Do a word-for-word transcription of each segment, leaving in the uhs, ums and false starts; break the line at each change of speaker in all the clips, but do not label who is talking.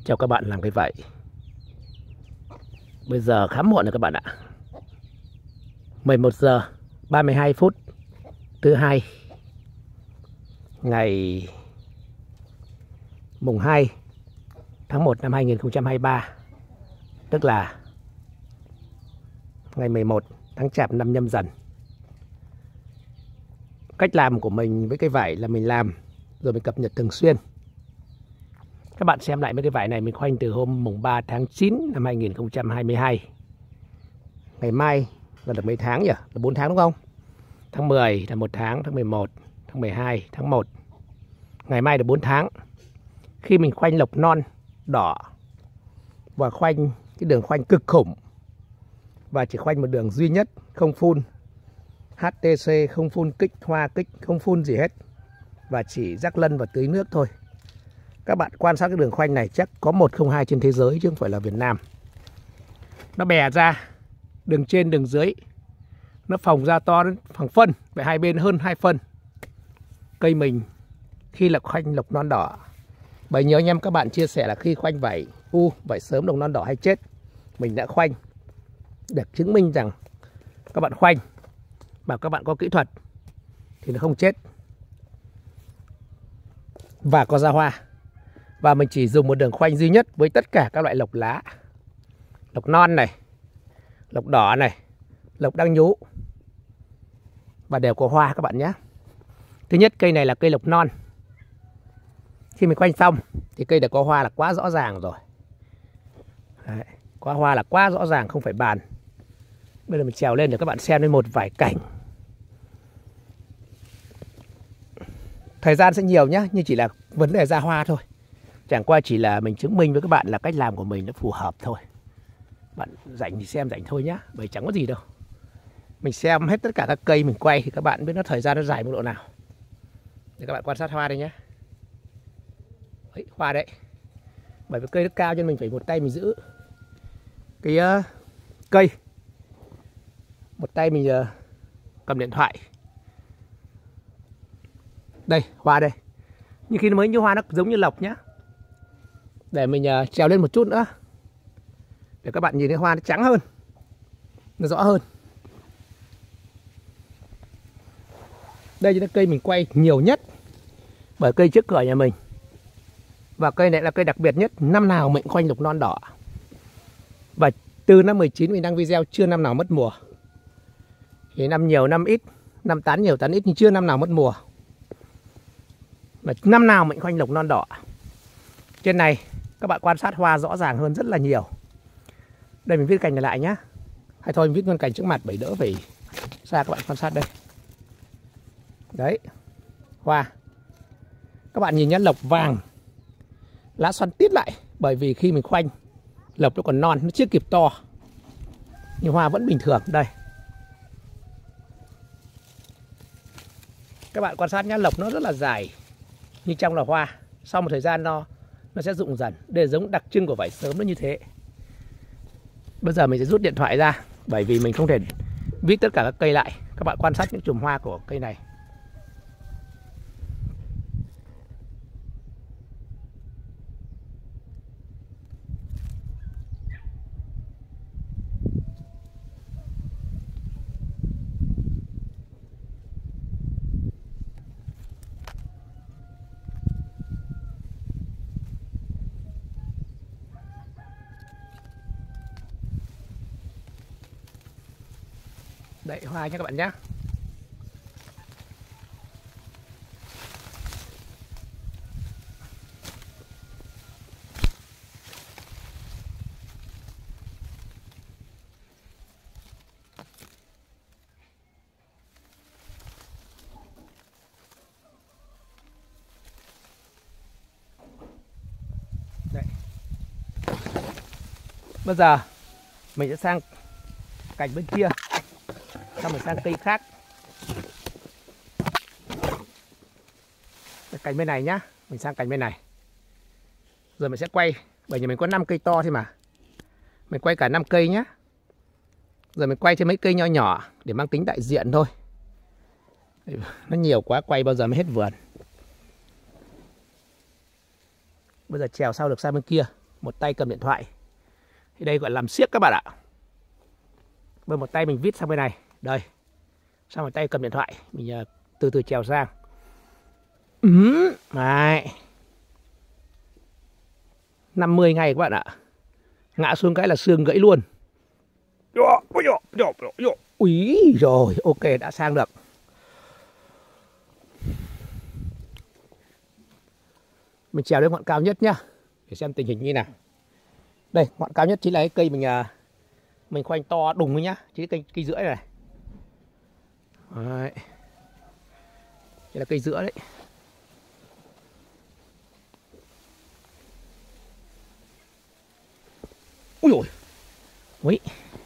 Cho các bạn làm cái vậy. Bây giờ khá muộn rồi các bạn ạ. mười một giờ ba mươi hai phút thứ hai ngày mùng hai tháng một năm hai nghìn không trăm hai mươi ba, tức là ngày mười một tháng Chạp năm Nhâm Dần. Cách làm của mình với cây vải là mình làm rồi mình cập nhật thường xuyên. Các bạn xem lại mấy cái vải này mình khoanh từ hôm mùng ba tháng chín năm hai nghìn không trăm hai mươi hai. Ngày mai là được mấy tháng nhỉ? Là bốn tháng đúng không? Tháng mười là một tháng, tháng mười một, tháng mười hai, tháng một. Ngày mai là bốn tháng. Khi mình khoanh lộc non đỏ và khoanh cái đường khoanh cực khủng và chỉ khoanh một đường duy nhất, không phun hát tê xê, không phun kích hoa kích, không phun gì hết, và chỉ rắc lân và tưới nước thôi. Các bạn quan sát cái đường khoanh này chắc có một không hai trên thế giới chứ không phải là Việt Nam. Nó bè ra, đường trên đường dưới, nó phồng ra to đến phẳng phân, về hai bên hơn hai phân. Cây mình khi là khoanh lộc non đỏ, bởi nhiều anh em các bạn chia sẻ là khi khoanh vải u, vải sớm lộc non đỏ hay chết. Mình đã khoanh để chứng minh rằng các bạn khoanh mà các bạn có kỹ thuật thì nó không chết và có ra hoa. Và mình chỉ dùng một đường khoanh duy nhất với tất cả các loại lộc lá, lộc non này, lộc đỏ này, lộc đang nhú, và đều có hoa các bạn nhé. Thứ nhất, cây này là cây lộc non. Khi mình khoanh xong thì cây đã có hoa là quá rõ ràng rồi. Đấy, có hoa là quá rõ ràng, không phải bàn. Bây giờ mình trèo lên để các bạn xem lên một vài cảnh. Thời gian sẽ nhiều nhá, nhưng chỉ là vấn đề ra hoa thôi. Chẳng qua chỉ là mình chứng minh với các bạn là cách làm của mình nó phù hợp thôi. Bạn rảnh thì xem rảnh thôi nhá, bởi chẳng có gì đâu. Mình xem hết tất cả các cây mình quay thì các bạn biết nó thời gian nó dài mức độ nào. Để các bạn quan sát hoa đây nhé. Đấy, hoa đấy. Bởi vì cây nó cao cho nên mình phải một tay mình giữ cái uh, cây, một tay mình uh, cầm điện thoại. Đây, hoa đây. Nhưng khi nó mới như hoa nó giống như lộc nhá. Để mình uh, trèo lên một chút nữa để các bạn nhìn thấy hoa nó trắng hơn, nó rõ hơn. Đây là cây mình quay nhiều nhất, bởi cây trước cửa nhà mình. Và cây này là cây đặc biệt nhất, năm nào mình khoanh lộc non đỏ. Và từ năm mười chín mình đăng video chưa năm nào mất mùa. Thì năm nhiều năm ít, năm tán nhiều tán ít, nhưng chưa năm nào mất mùa. Mà năm nào mình khoanh lộc non đỏ. Trên này các bạn quan sát hoa rõ ràng hơn rất là nhiều. Đây mình viết cành này lại nhá. Hay thôi mình viết nguyên cành trước mặt bởi đỡ phải xa các bạn quan sát đây. Đấy, hoa. Các bạn nhìn nhá, lộc vàng, lá xoăn tít lại. Bởi vì khi mình khoanh, lộc nó còn non, nó chưa kịp to, nhưng hoa vẫn bình thường. Đây, các bạn quan sát nhá, lộc nó rất là dài, nhưng trong là hoa. Sau một thời gian nó nó sẽ rụng dần. Đây là giống đặc trưng của vải sớm nó như thế. Bây giờ mình sẽ rút điện thoại ra, bởi vì mình không thể viết tất cả các cây lại. Các bạn quan sát những chùm hoa của cây này. Đấy, hoa nha các bạn nhé. Đấy. Bây giờ mình sẽ sang cạnh bên kia, xong rồi sang cây khác. Cành bên này nhá, mình sang cành bên này. Rồi mình sẽ quay, bởi vì mình có năm cây to thôi mà. Mình quay cả năm cây nhá. Rồi mình quay thêm mấy cây nhỏ nhỏ để mang tính đại diện thôi. Nó nhiều quá quay bao giờ mới hết vườn. Bây giờ trèo sao được sang bên kia. một tay cầm điện thoại. Thì đây gọi là làm siếc các bạn ạ. Bên một tay mình vít sang bên này, đây. Sang một tay cầm điện thoại, mình uh, từ từ trèo sang. Ừ, đấy. năm mươi ngày các bạn ạ. Ngã xuống cái là xương gãy luôn. Úi rồi, ok đã sang được. Mình trèo đến ngọn cao nhất nhá, để xem tình hình như nào. Đây, ngọn cao nhất chính là cái cây mình mình khoanh to đùng ấy nhá, chứ cây cây rưỡi này. Đấy. Đây là cây giữa đấy. Ui dồi. Ui.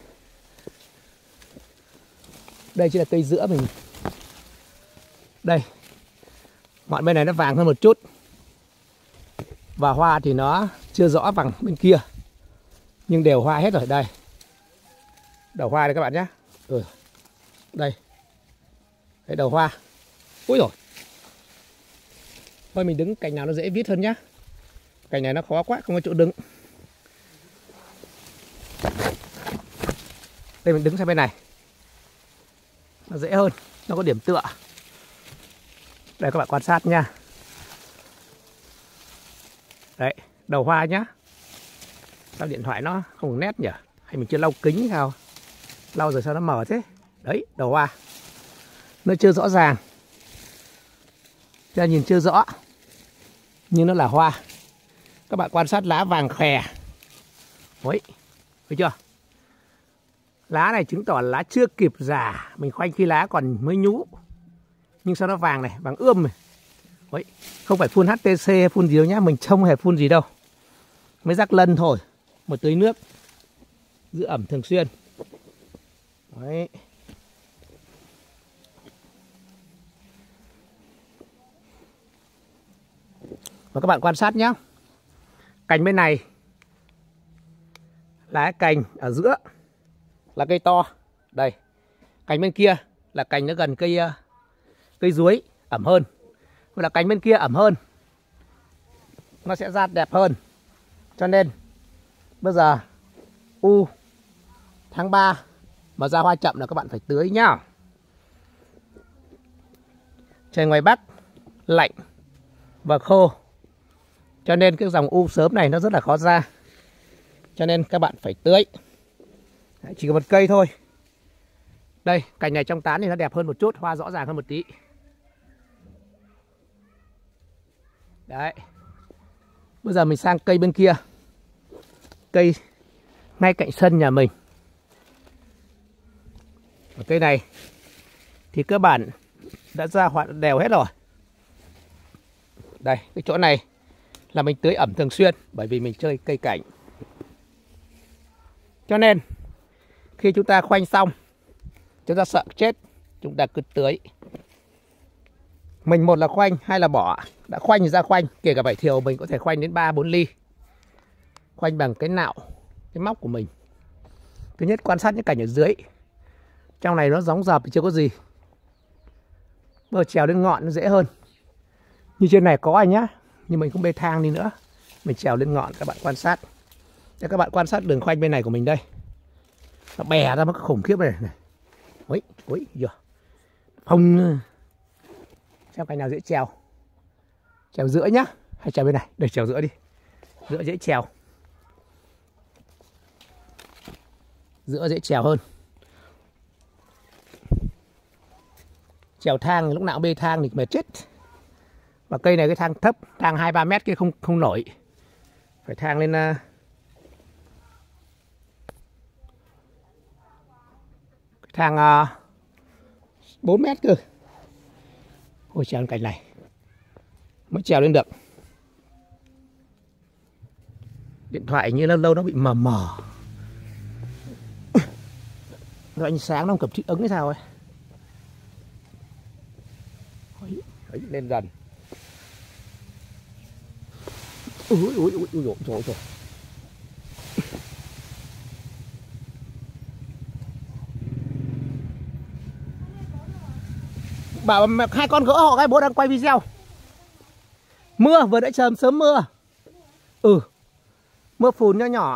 Đây chính là cây giữa mình. Đây. Ngọn bên này nó vàng hơn một chút. Và hoa thì nó chưa rõ bằng bên kia. Nhưng đều hoa hết rồi. Đây. Đầu hoa đây các bạn nhé. Ừ. Đây. Đây đầu hoa. Úi dồi. Thôi mình đứng cành nào nó dễ vít hơn nhá. Cành này nó khó quá, không có chỗ đứng. Đây mình đứng sang bên này. Nó dễ hơn, nó có điểm tựa. Đây các bạn quan sát nha. Đấy, đầu hoa nhá. Sao điện thoại nó không nét nhỉ? Hay mình chưa lau kính sao? Lau rồi sao nó mờ thế? Đấy, đầu hoa. Nó chưa rõ ràng. Cho nhìn chưa rõ. Nhưng nó là hoa. Các bạn quan sát lá vàng khè. Đấy, thấy chưa? Lá này chứng tỏ lá chưa kịp già. Mình khoanh khi lá còn mới nhú. Nhưng sao nó vàng này, vàng ươm này. Đấy, không phải phun hát tê xê hay phun gì đâu nhá. Mình không hề phun gì đâu. Mới rắc lân thôi. Một tưới nước. Giữ ẩm thường xuyên. Đấy. Và các bạn quan sát nhé. Cành bên này là cành ở giữa là cây to. Đây. Cành bên kia là cành nó gần cây cây chuối, ẩm hơn. Và là cành bên kia ẩm hơn. Nó sẽ ra đẹp hơn. Cho nên bây giờ u tháng ba mà ra hoa chậm là các bạn phải tưới nhá. Trời ngoài Bắc lạnh và khô. Cho nên cái dòng u sớm này nó rất là khó ra. Cho nên các bạn phải tưới. Đấy, chỉ có một cây thôi. Đây, cành này trong tán thì nó đẹp hơn một chút, hoa rõ ràng hơn một tí. Đấy. Bây giờ mình sang cây bên kia. Cây ngay cạnh sân nhà mình. Ở cây này thì cơ bản đã ra hoa đều hết rồi. Đây, cái chỗ này là mình tưới ẩm thường xuyên bởi vì mình chơi cây cảnh. Cho nên khi chúng ta khoanh xong, chúng ta sợ chết, chúng ta cứ tưới. Mình một là khoanh, hai là bỏ. Đã khoanh thì ra khoanh, kể cả vải thiều mình có thể khoanh đến ba bốn ly. Khoanh bằng cái nạo, cái móc của mình. Thứ nhất quan sát những cảnh ở dưới. Trong này nó gióng dập thì chưa có gì. Bờ trèo lên ngọn nó dễ hơn. Như trên này có anh nhá, nhưng mình không bê thang đi nữa. Mình trèo lên ngọn các bạn quan sát. Để các bạn quan sát đường khoanh bên này của mình đây. Nó bè ra mất khủng khiếp này này. Ôi, ôi, giờ. Phong. Xem cành nào dễ trèo. Trèo giữa nhá. Hay trèo bên này. Đây trèo giữa đi. Giữa dễ trèo. Giữa dễ trèo hơn. Trèo thang lúc nào bê thang thì mệt chết. Và cây này cái thang thấp, thang hai ba mét kia không không nổi. Phải thang lên uh, thang uh, bốn mét cơ. Ôi trèo lên cành này mới trèo lên được. Điện thoại như lâu lâu nó bị mờ mờ. Rồi ánh sáng nó không kịp thích ứng hay sao ấy. Đấy, lên dần. Ui ui ui ui ui ui. Bảo hai con gỡ họ cái bố đang quay video. Mưa vừa nãy sớm sớm mưa. Ừ. Mưa phùn nhỏ nhỏ.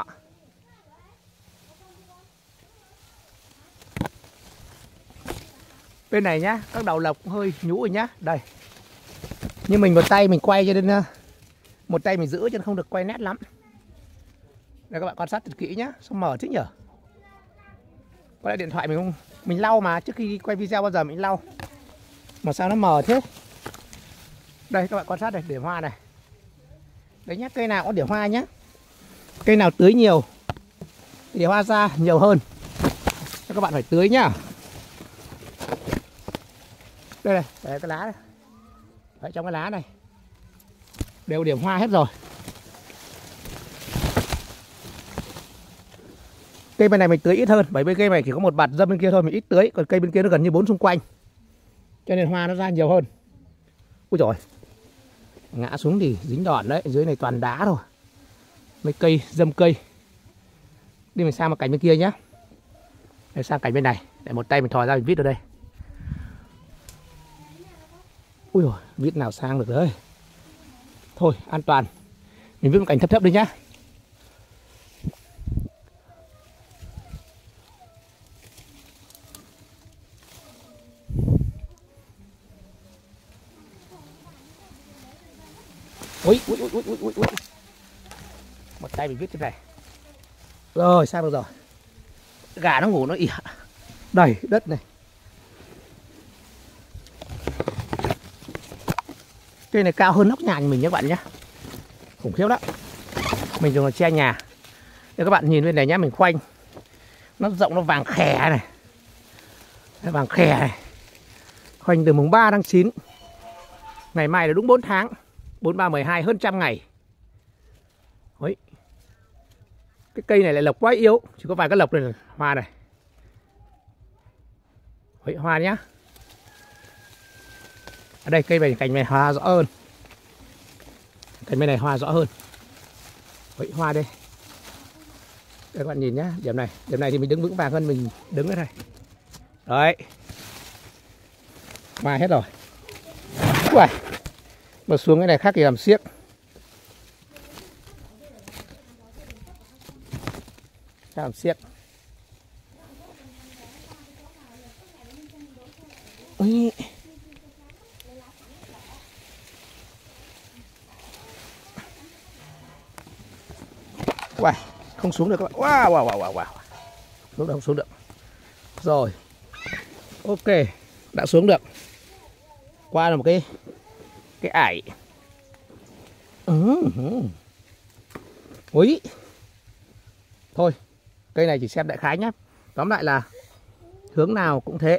Bên này nhá, các đầu lộc hơi nhũ rồi nhá. Đây. Nhưng mình một tay mình quay cho nên một tay mình giữ cho nên không được quay nét lắm. Đây các bạn quan sát thật kỹ nhá. Sao mở thế nhở? Có lẽ điện thoại mình không mình lau mà, trước khi quay video bao giờ mình lau. Mà sao nó mờ thế? Đây các bạn quan sát đây, điểm hoa này. Đấy nhá, cây nào có điểm hoa nhá. Cây nào tưới nhiều thì điểm hoa ra nhiều hơn. Các bạn phải tưới nhá. Đây này, đây cái lá này. Đấy, trong cái lá này đều điểm hoa hết rồi. Cây bên này mình tưới ít hơn, bởi vì cây này chỉ có một bạt dâm bên kia thôi, mình ít tưới. Còn cây bên kia nó gần như bốn xung quanh, cho nên hoa nó ra nhiều hơn. Ui trời, ngã xuống thì dính đòn đấy. Dưới này toàn đá rồi, mấy cây dâm cây. Đi mình sang một cành bên kia nhá. Để sang cành bên này, để một tay mình thò ra mình vít ở đây. Ui dồi, vít nào sang được đấy. Thôi an toàn, mình vít một cành thấp thấp đi nhá. Ui, ui, ui, ui, ui, ui. Một tay mình viết trên này. Rồi, sang được rồi. Gà nó ngủ nó ỉa đầy đất này. Cây này cao hơn nóc nhà mình nhé các bạn nhé. Khủng khiếp đó. Mình dùng là che nhà. Để các bạn nhìn bên này nhé, mình khoanh. Nó rộng, nó vàng khè này. Nó vàng khè này. Khoanh từ mùng ba tháng chín. Ngày mai là đúng bốn tháng. bốn ba mười hai, hơn trăm ngày. Đấy. Cái cây này lại lộc quá yếu, chỉ có vài cái lộc này là hoa này. Đấy, hoa nhá. Ở đây cây này cành này hoa rõ hơn. Cành bên này hoa rõ hơn. Đấy, hoa đây. Đây các bạn nhìn nhá, điểm này, điểm này thì mình đứng vững vàng hơn, mình đứng ở đây. Đấy. Hoa hết rồi. Uầy. Mà xuống cái này khác thì làm xiếc. Làm xiếc. Ui. Uầy, không xuống được các bạn. Wow, wow, wow, wow. Xuống được, không xuống được. Rồi. Ok, đã xuống được. Qua là một cái cái ải. Ừ. Ui. Thôi, cây này chỉ xem đại khái nhé. Tóm lại là hướng nào cũng thế.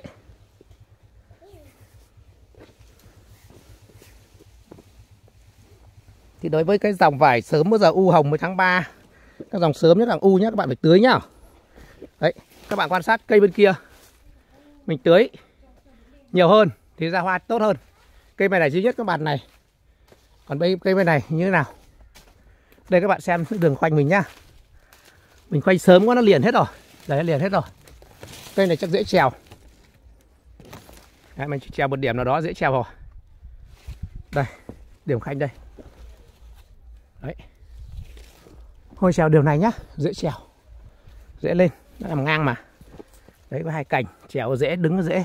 Thì đối với cái dòng vải sớm bây giờ u hồng mới tháng ba, các dòng sớm nhất là u nhé, các bạn phải tưới nhá. Đấy, các bạn quan sát cây bên kia. Mình tưới nhiều hơn thì ra hoa tốt hơn. Cây bên này duy nhất các bạn này. Còn đây cây bên này như thế nào? Đây các bạn xem đường khoanh mình nhá. Mình khoanh sớm quá nó liền hết rồi. Đấy, liền hết rồi. Cây này chắc dễ trèo. Đấy, mình chỉ trèo một điểm nào đó dễ trèo rồi. Đây, điểm khoanh đây. Đấy. Thôi trèo đường này nhá, dễ trèo. Dễ lên, nó nằm ngang mà. Đấy có hai cành, trèo dễ, đứng dễ.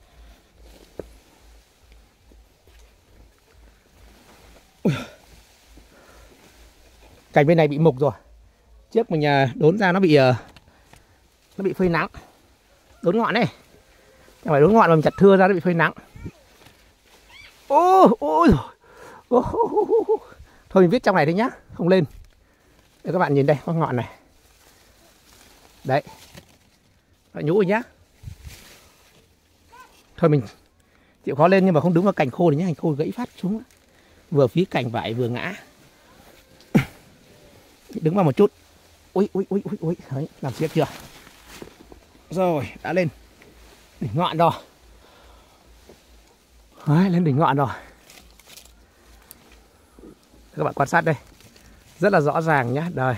Cành bên này bị mục rồi. Trước mình đốn ra nó bị nó bị phơi nắng. Đốn ngọn này. Chẳng phải đốn ngọn mà mình chặt thưa ra nó bị phơi nắng. Ô, ôi rồi. Thôi mình viết trong này đi nhá, không lên. Để các bạn nhìn đây, có ngọn này. Đấy. Nó nhũ rồi nhá. Thôi mình chịu khó lên nhưng mà không đứng vào cành khô thì nhá, cành khô gãy phát xuống. Vừa phí cành vải vừa ngã. Đứng vào một chút. Ui ui ui ui ui, đấy, làm xiếc chưa? Rồi, đã lên đỉnh ngọn rồi. Đấy, lên đỉnh ngọn rồi. Các bạn quan sát đây. Rất là rõ ràng nhá, đây.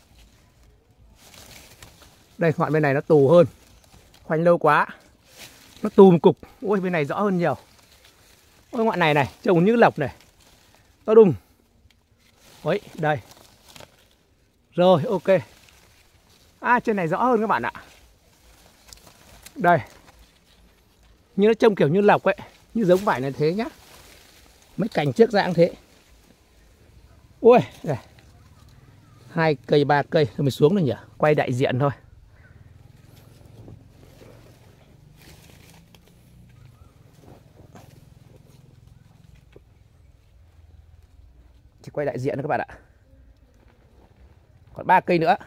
Đây, ngọn bên này nó tù hơn. Khoanh lâu quá. Nó tù một cục. Ui, bên này rõ hơn nhiều. Ôi, ngọn này này, trông như lộc này. To đùng. Ôi, đây. Rồi, ok. À, trên này rõ hơn các bạn ạ. Đây. Như nó trông kiểu như lọc ấy, như giống vải này thế nhá. Mấy cành trước dạng thế. Ui, đây. Hai cây, ba cây. Thôi mình xuống rồi nhỉ. Quay đại diện thôi. Chỉ quay đại diện thôi các bạn ạ. Còn ba cây nữa.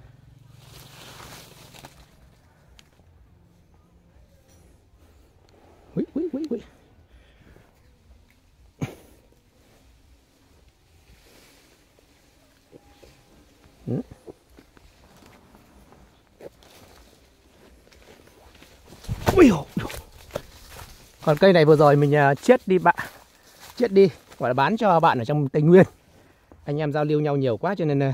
Ui, ui, ui, ui. Ừ. Ui, còn cây này vừa rồi mình chết đi bạn, chết đi gọi là bán cho bạn ở trong Tây Nguyên. Anh em giao lưu nhau nhiều quá cho nên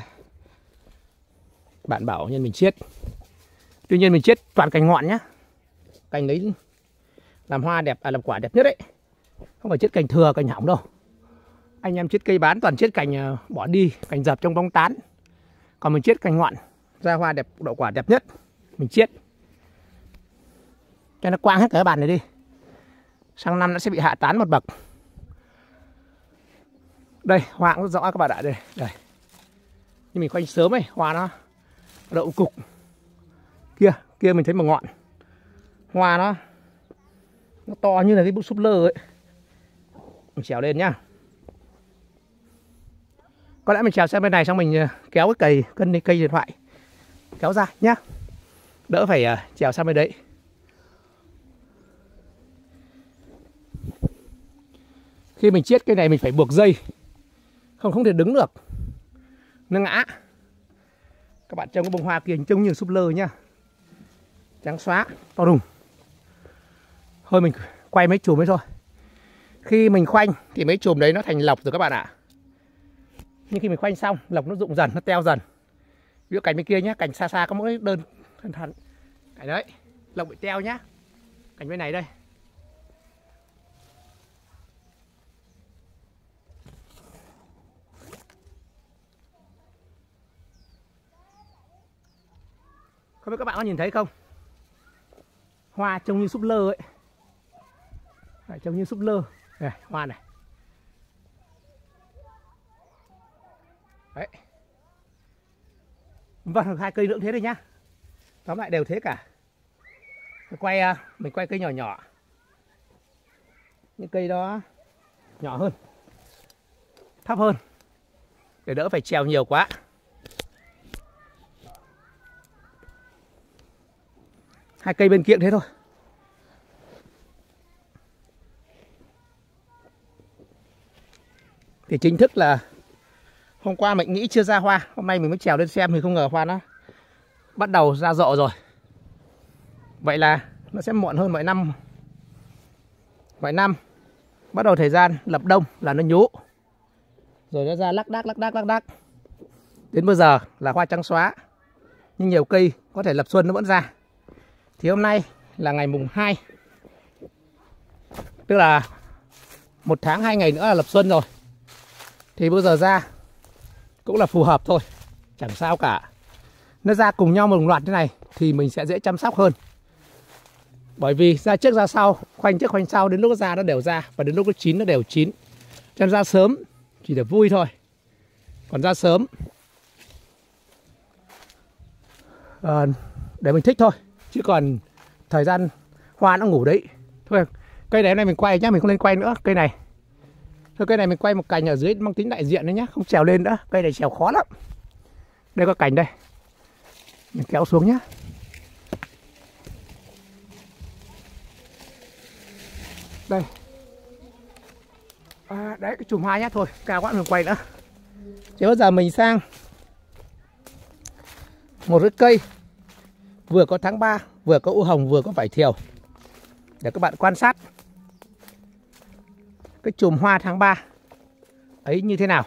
bạn bảo nhân mình chết. Tuy nhiên mình chết toàn cành ngọn nhá. Cành đấy làm hoa đẹp, à làm quả đẹp nhất đấy. Không phải chết cành thừa, cành hỏng đâu. Anh em chết cây bán toàn chết cành bỏ đi, cành dập trong bóng tán. Còn mình chết cành ngọn, ra hoa đẹp, đậu quả đẹp nhất. Mình chết cho nó quang hết cả cái bàn này đi. Sang năm nó sẽ bị hạ tán một bậc. Đây, hoa cũng rất rõ các bạn ạ. Đây, đây. Nhưng mình khoanh sớm ấy, hoa nó đậu cục. Kia, kia mình thấy một ngọn. Hoa nó nó to như là cái bút súp lơ ấy. Mình trèo lên nhá. Có lẽ mình trèo sang bên này xong mình kéo cái cây cân cây điện thoại kéo ra nhá. Đỡ phải uh, trèo sang bên đấy. Khi mình chết cây này mình phải buộc dây. Không không thể đứng được. Nó ngã. Các bạn trông cái bông hoa kia trông như súp lơ nhá. Trắng xóa, to đùng. Thôi mình quay mấy chùm ấy thôi. Khi mình khoanh thì mấy chùm đấy nó thành lọc rồi các bạn ạ. Nhưng khi mình khoanh xong, lọc nó rụng dần, nó teo dần. Ví dụ cành bên kia nhá, cành xa xa có mỗi đơn thân thân. Cành đấy, lọc bị teo nhá. Cành bên này đây. Không biết các bạn có nhìn thấy không? Hoa trông như súp lơ ấy. Đấy, trông như súp lơ. Đây, hoa này. Đấy. Vâng, hai cây nữa thế đây nhá. Tóm lại đều thế cả. Mình quay, mình quay cây nhỏ nhỏ. Những cây đó nhỏ hơn, thấp hơn, để đỡ phải trèo nhiều quá. Hai cây bên kia thế thôi. Thì chính thức là hôm qua mình nghĩ chưa ra hoa, hôm nay mình mới trèo lên xem thì không ngờ hoa nó bắt đầu ra rộ rồi. Vậy là nó sẽ muộn hơn mọi năm. Mọi năm bắt đầu thời gian lập đông là nó nhú. Rồi nó ra lắc đác lắc đác lắc đác. Đến bây giờ là hoa trắng xóa. Nhưng nhiều cây có thể lập xuân nó vẫn ra. Thì hôm nay là ngày mùng hai. Tức là một tháng hai ngày nữa là lập xuân rồi. Thì bây giờ ra cũng là phù hợp thôi. Chẳng sao cả. Nó ra cùng nhau một loạt thế này thì mình sẽ dễ chăm sóc hơn. Bởi vì ra trước ra sau, khoanh trước khoanh sau, đến lúc nó ra nó đều ra. Và đến lúc nó chín nó đều chín. Cho nên ra sớm chỉ để vui thôi. Còn ra sớm à, để mình thích thôi. Chứ còn thời gian hoa nó ngủ đấy. Thôi cây này hôm nay mình quay nhá, mình không lên quay nữa. Cây này thôi, cây này mình quay một cành ở dưới mang tính đại diện đấy nhá, không trèo lên nữa. Cây này trèo khó lắm. Đây có cành đây, mình kéo xuống nhá. Đây à, đấy cái chùm hoa nhá. Thôi cao quá mình quay nữa. Chứ bây giờ mình sang một cái cây vừa có tháng ba, vừa có u hồng, vừa có vải thiều, để các bạn quan sát cái chùm hoa tháng ba ấy như thế nào.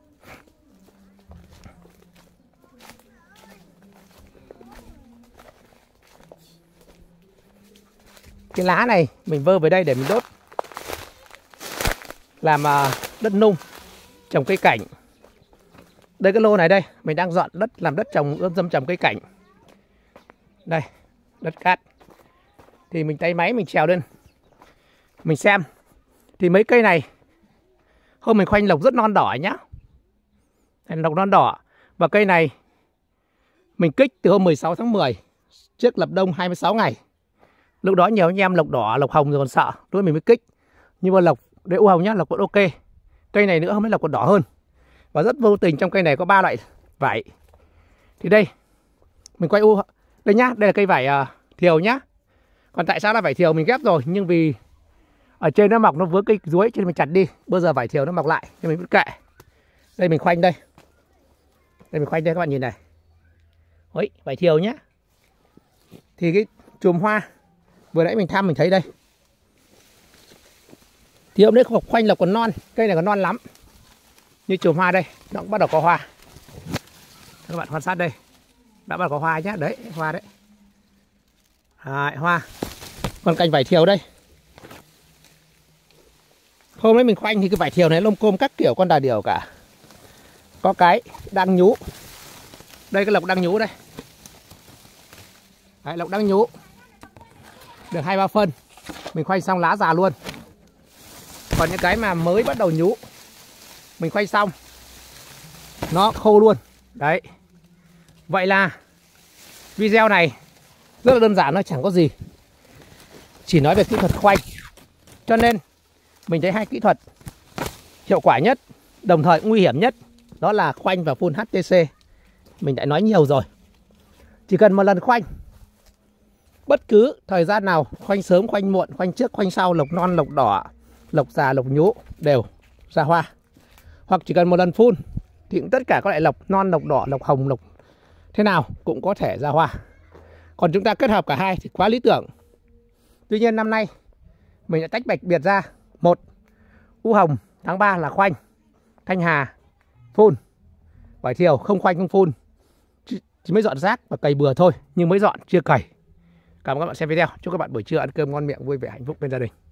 Cái lá này mình vơ về đây để mình đốt làm đất nung trồng cây cảnh. Đây cái lô này đây, mình đang dọn đất làm đất trồng ươm dâm trồng cây cảnh. Đây, đất cát. Thì mình tay máy mình trèo lên. Mình xem. Thì mấy cây này hôm mình khoanh lộc rất non đỏ nhá. Lộc non đỏ. Và cây này mình kích từ hôm mười sáu tháng mười, trước lập đông hai mươi sáu ngày. Lúc đó nhiều anh em lộc đỏ, lộc hồng rồi còn sợ, lúc đó mình mới kích. Nhưng mà lộc để u hồng nhá, lộc vẫn ok. Cây này nữa không biết lộc còn đỏ hơn. Và rất vô tình trong cây này có ba loại vải. Thì đây mình quay u đây nhá, đây là cây vải uh, thiều nhá. Còn tại sao là vải thiều mình ghép rồi, nhưng vì ở trên nó mọc nó vướng cây ruối cho nên mình chặt đi. Bây giờ vải thiều nó mọc lại nên mình vẫn kệ. Đây mình khoanh đây. Đây mình khoanh đây các bạn nhìn này. Ôi, vải thiều nhá. Thì cái chùm hoa vừa nãy mình thăm mình thấy đây. Thì hôm đấy khoanh là còn non, cây này còn non lắm. Như chùm hoa đây, nó cũng bắt đầu có hoa. Các bạn quan sát đây. Đã bắt đầu có hoa nhá, đấy, hoa đấy. Đấy, hoa. Còn cành vải thiều đây. Hôm đấy mình khoanh thì cái vải thiều này lông côm các kiểu con đà điểu cả. Có cái đang nhú. Đây cái lộc đang nhú đây. Đấy, lộc đang nhú. Được hai ba phân. Mình khoanh xong lá già luôn. Còn những cái mà mới bắt đầu nhú mình khoanh xong nó khô luôn. Đấy. Vậy là video này rất là đơn giản, nó chẳng có gì, chỉ nói về kỹ thuật khoanh. Cho nên mình thấy hai kỹ thuật hiệu quả nhất, đồng thời nguy hiểm nhất, đó là khoanh và phun hát tê xê. Mình đã nói nhiều rồi. Chỉ cần một lần khoanh, bất cứ thời gian nào, khoanh sớm, khoanh muộn, khoanh trước, khoanh sau, lộc non, lộc đỏ, lộc già, lộc nhú đều ra hoa. Hoặc chỉ cần một lần phun thì tất cả các loại lộc non, lộc đỏ, lộc hồng, lộc thế nào cũng có thể ra hoa. Còn chúng ta kết hợp cả hai thì quá lý tưởng. Tuy nhiên năm nay mình đã tách bạch biệt ra. Một, u hồng tháng ba là khoanh, thanh hà phun, vải thiều không khoanh không phun, chỉ mới dọn rác và cày bừa thôi, nhưng mới dọn chưa cày. Cảm ơn các bạn xem video. Chúc các bạn buổi trưa ăn cơm ngon miệng, vui vẻ, hạnh phúc bên gia đình.